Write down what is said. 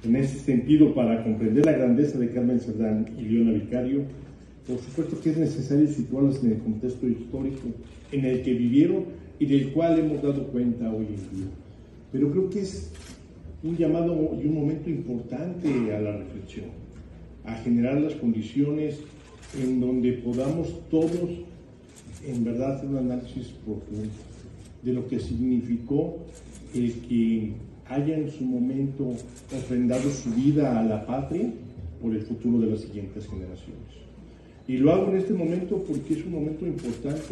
En ese sentido, para comprender la grandeza de Carmen Cerdán y Leona Vicario, por supuesto que es necesario situarlas en el contexto histórico en el que vivieron y del cual hemos dado cuenta hoy en día. Pero creo que es un llamado y un momento importante a la reflexión, a generar las condiciones en donde podamos todos, en verdad, hacer un análisis profundo de lo que significó el que haya en su momento ofrendado su vida a la patria por el futuro de las siguientes generaciones. Y lo hago en este momento porque es un momento importante